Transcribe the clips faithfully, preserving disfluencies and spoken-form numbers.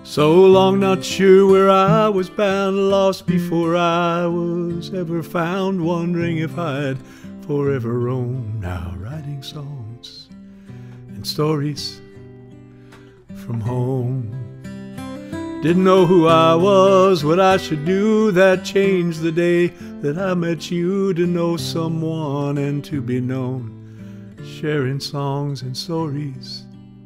So long not sure where I was bound, lost before I was ever found, wondering if I'd forever roam, now writing songs and stories from home. Didn't know who I was, what I should do. That changed the day that I met you. To know someone and to be known, sharing songs and stories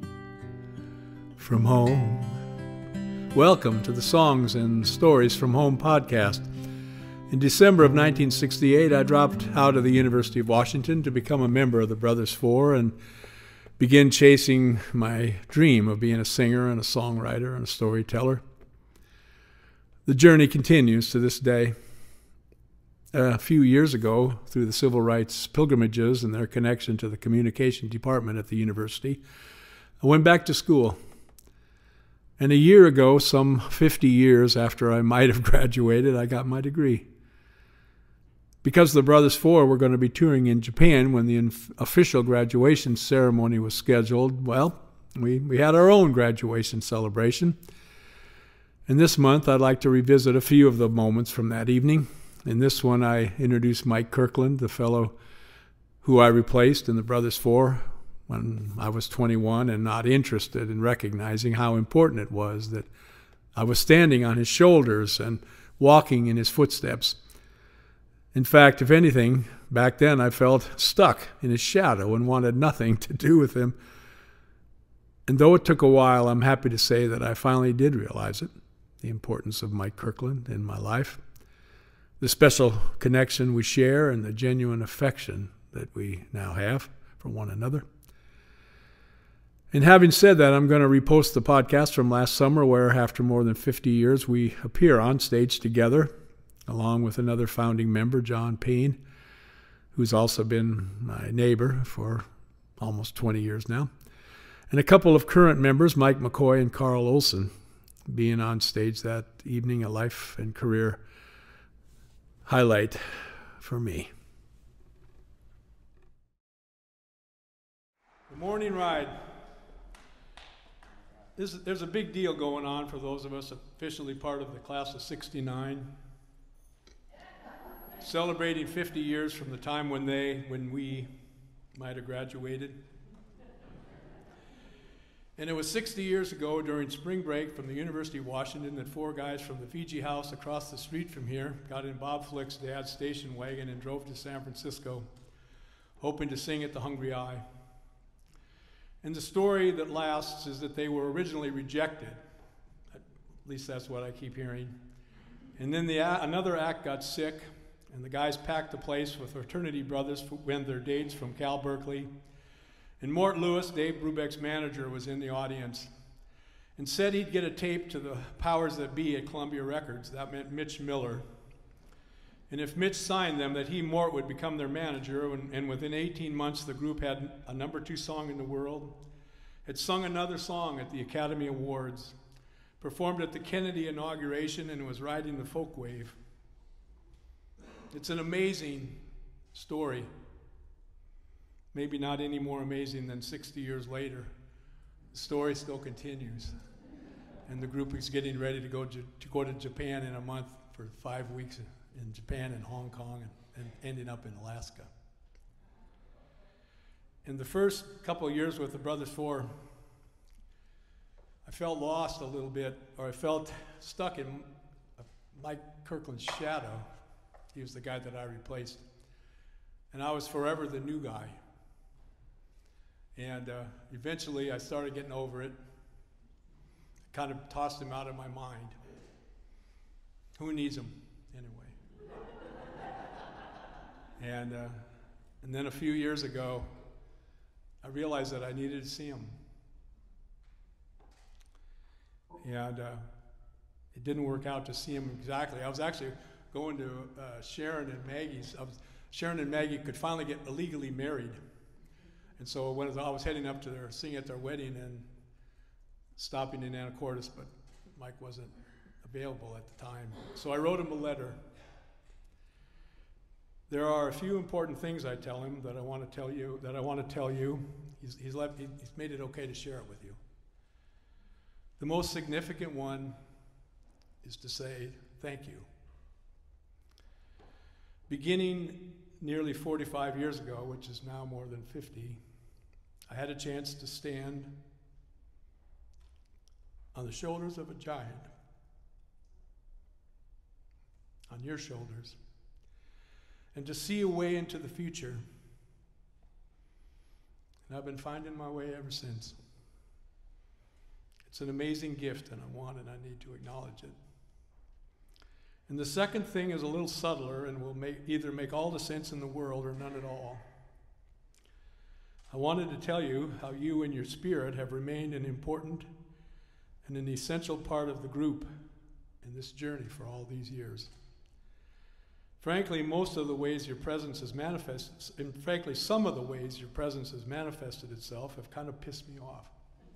from home. Welcome to the Songs and Stories from Home podcast. In December of nineteen sixty-eight, I dropped out of the University of Washington to become a member of the Brothers Four and begin chasing my dream of being a singer and a songwriter and a storyteller. The journey continues to this day. A few years ago, through the civil rights pilgrimages and their connection to the communication department at the university, I went back to school. And a year ago, some fifty years after I might have graduated, I got my degree. Because the Brothers Four were going to be touring in Japan when the official graduation ceremony was scheduled, well, we, we had our own graduation celebration. And this month, I'd like to revisit a few of the moments from that evening. In this one, I introduced Mike Kirkland, the fellow who I replaced in the Brothers Four when I was twenty-one and not interested in recognizing how important it was that I was standing on his shoulders and walking in his footsteps. In fact, if anything, back then I felt stuck in his shadow and wanted nothing to do with him. And though it took a while, I'm happy to say that I finally did realize it, the importance of Mike Kirkland in my life, the special connection we share and the genuine affection that we now have for one another. And having said that, I'm going to repost the podcast from last summer where, after more than fifty years, we appear on stage together, along with another founding member, John Paine, who's also been my neighbor for almost twenty years now, and a couple of current members, Mike McCoy and Karl Olsen, being on stage that evening, a life and career highlight for me. The morning ride. This, there's a big deal going on for those of us officially part of the class of sixty-nine, celebrating fifty years from the time when they, when we might have graduated. And it was sixty years ago during spring break from the University of Washington that four guys from the Fiji House across the street from here got in Bob Flick's dad's station wagon and drove to San Francisco, hoping to sing at the Hungry Eye. And the story that lasts is that they were originally rejected. At least that's what I keep hearing. And then the, another act got sick, and the guys packed the place with fraternity brothers who went their dates from Cal Berkeley. And Mort Lewis, Dave Brubeck's manager, was in the audience and said he'd get a tape to the powers that be at Columbia Records. That meant Mitch Miller. And if Mitch signed them, that he, Mort, would become their manager. And, and within eighteen months, the group had a number two song in the world, had sung another song at the Academy Awards, performed at the Kennedy inauguration, and was riding the folk wave. It's an amazing story. Maybe not any more amazing than sixty years later. The story still continues. And the group is getting ready to go to, to go to Japan in a month for five weeks in Japan and Hong Kong, and, and ending up in Alaska. In the first couple of years with the Brothers Four, I felt lost a little bit, or I felt stuck in Mike Kirkland's shadow. He was the guy that I replaced. And I was forever the new guy. And uh, eventually I started getting over it. Kind of tossed him out of my mind. Who needs him anyway? And, uh, and then a few years ago, I realized that I needed to see him. And uh, it didn't work out to see him exactly. I was actually going to uh, Sharon and Maggie's. I was, Sharon and Maggie could finally get illegally married. And so when I was heading up to their, singing at their wedding and stopping in Anacortes, but Mike wasn't available at the time. So I wrote him a letter. There are a few important things I tell him that I want to tell you, that I want to tell you. He's, he's, let, he's made it okay to share it with you. The most significant one is to say thank you. Beginning nearly forty-five years ago, which is now more than fifty, I had a chance to stand on the shoulders of a giant, on your shoulders, and to see a way into the future. And I've been finding my way ever since. It's an amazing gift, and I want and I need to acknowledge it. And the second thing is a little subtler and will make, either make all the sense in the world or none at all. I wanted to tell you how you and your spirit have remained an important and an essential part of the group in this journey for all these years. Frankly, most of the ways your presence has manifested, and frankly, some of the ways your presence has manifested itself have kind of pissed me off.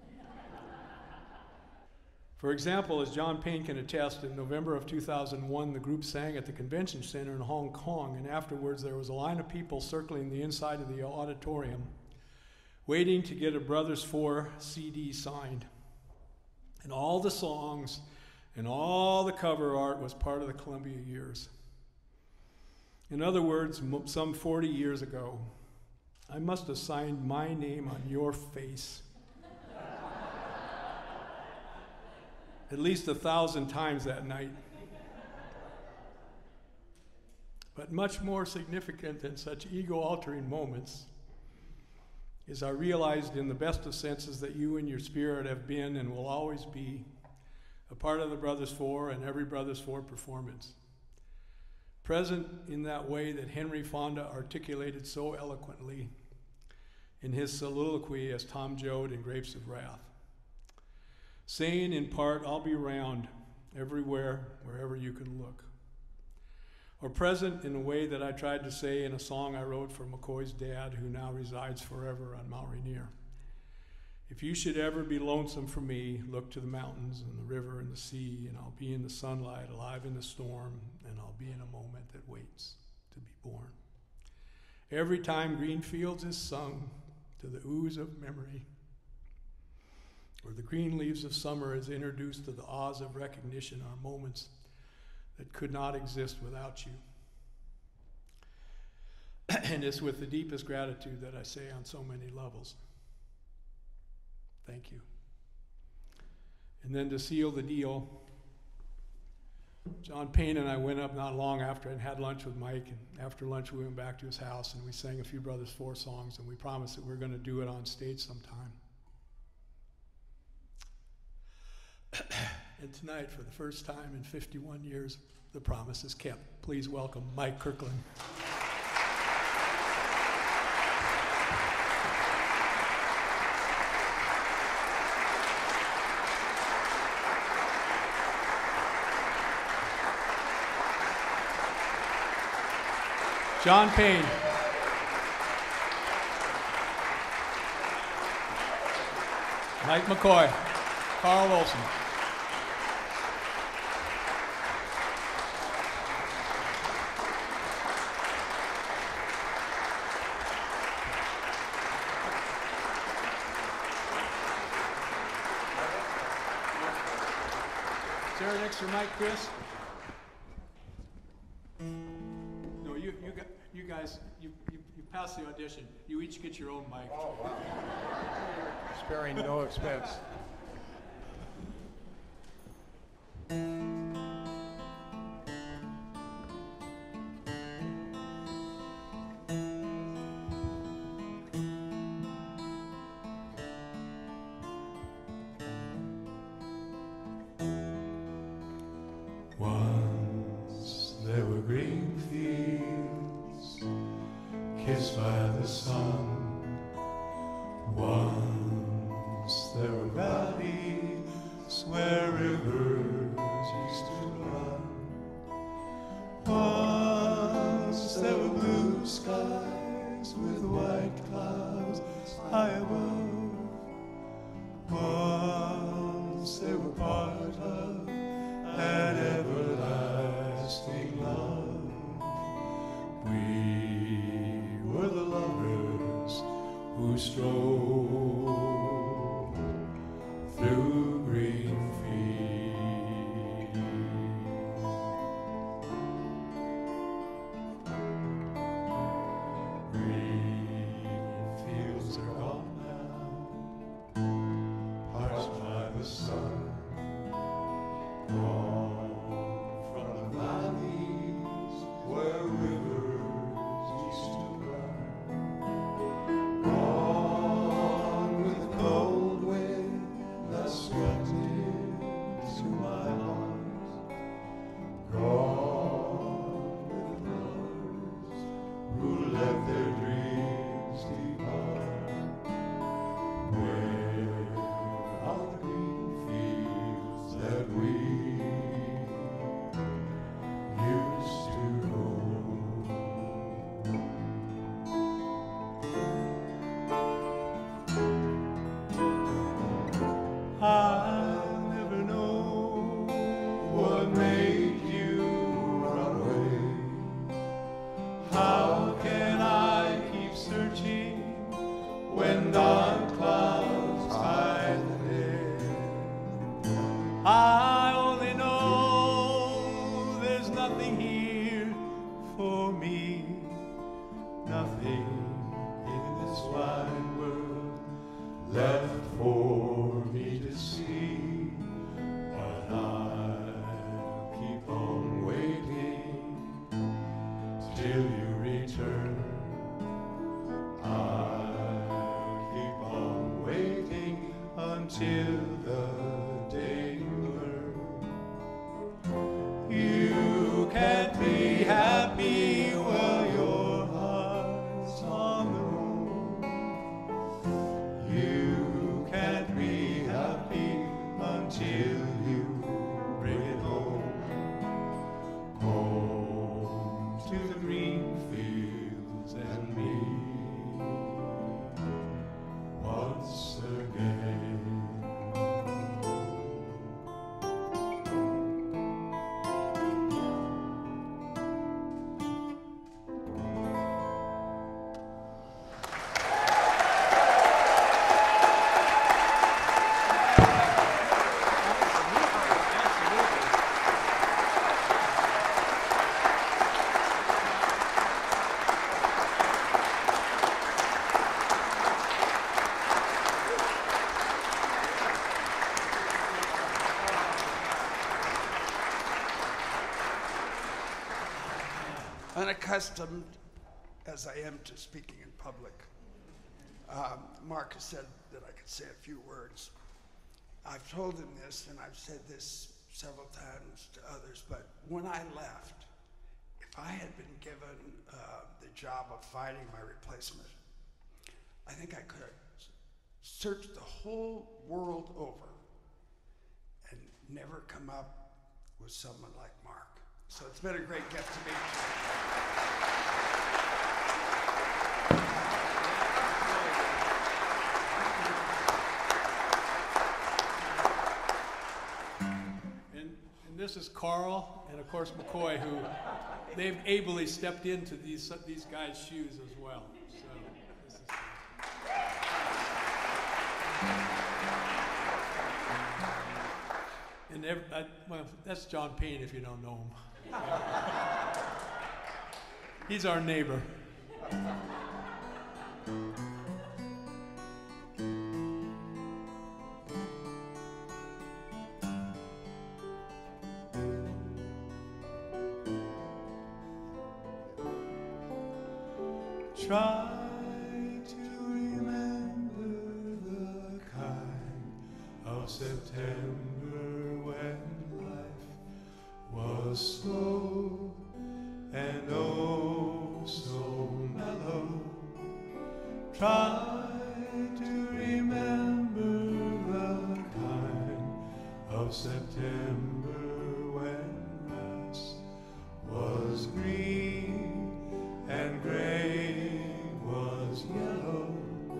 For example, as John Paine can attest, in November of two thousand one, the group sang at the Convention Center in Hong Kong, and afterwards there was a line of people circling the inside of the auditorium, waiting to get a Brothers Four C D signed. And all the songs and all the cover art was part of the Columbia years. In other words, some forty years ago, I must have signed my name on your face at least a thousand times that night. But much more significant than such ego-altering moments is I realized in the best of senses that you and your spirit have been and will always be a part of the Brothers Four and every Brothers Four performance. Present in that way that Henry Fonda articulated so eloquently in his soliloquy as Tom Joad in Grapes of Wrath. Saying in part, I'll be around everywhere, wherever you can look. Or present in a way that I tried to say in a song I wrote for McCoy's dad, who now resides forever on Mount Rainier. If you should ever be lonesome for me, look to the mountains and the river and the sea, and I'll be in the sunlight, alive in the storm, and I'll be in a moment that waits to be born. Every time green fields is sung to the ooze of memory, or the green leaves of summer is introduced to the awes of recognition, are moments that could not exist without you. And it's with the deepest gratitude that I say on so many levels, thank you. And then to seal the deal, John Paine and I went up not long after and had lunch with Mike, and after lunch we went back to his house and we sang a few Brothers Four songs, and we promised that we were going to do it on stage sometime. And tonight, for the first time in fifty-one years, the promise is kept. Please welcome Mike Kirkland. John Paine. Mike McCoy. Karl Olsen. Is there an extra mic, Chris? No, you, you, got, you guys, you, you, you passed the audition. You each get your own mic. Oh, wow. Sparing no expense. Once there were green fields kissed by the sun. Once there were valleys where rivers used to run. Once there were blue skies with white clouds high above. Once they were part of that everlasting love. We were the lovers who strolled through green until the day you learn. You can't be happy while your heart's on the road. You can't be happy until you bring it home. Home to the green fields and me once again. Unaccustomed as I am to speaking in public, um, Mark has said that I could say a few words. I've told him this, and I've said this several times to others, but when I left, if I had been given uh, the job of finding my replacement, I think I could have searched the whole world over and never come up with someone like Mark. So it's been a great gift to meet you. And, and this is Karl and of course McCoy, who they've ably stepped into these these guys' shoes as well. So this is. And every, I, well, that's John Paine if you don't know him. He's our neighbor. Try to remember the kind of September when life was slow and oh so mellow. Try to remember the kind of September when grass was green and grain was yellow.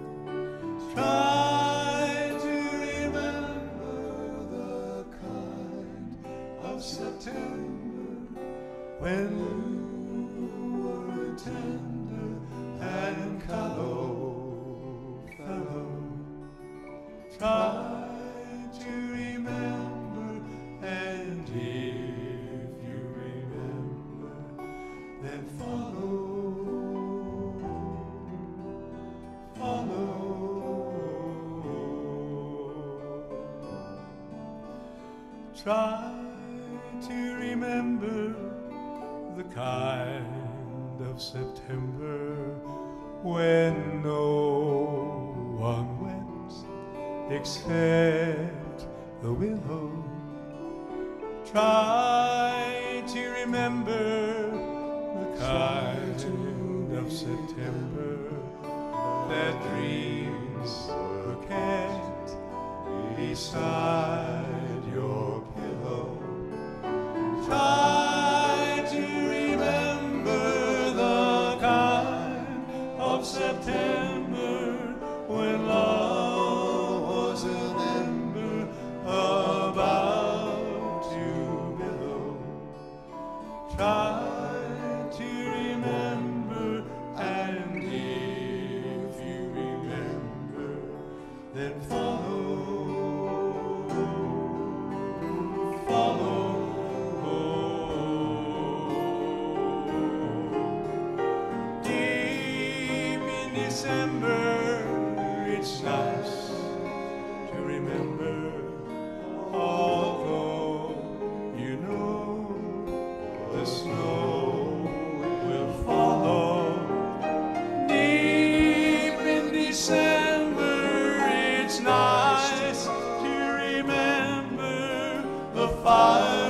Try to remember the kind of September when you were tender and callow fellow. Try to remember, and if you remember, then follow. Try to remember the kind of September when no one went except the willow. Try to remember the kind of September that dreams were kept beside your pillow. Try to remember the kind of September when love was an ember about to billow. Try to remember, and if you remember, then follow. December, it's nice to remember, although you know the snow will follow. Deep in December, it's nice fire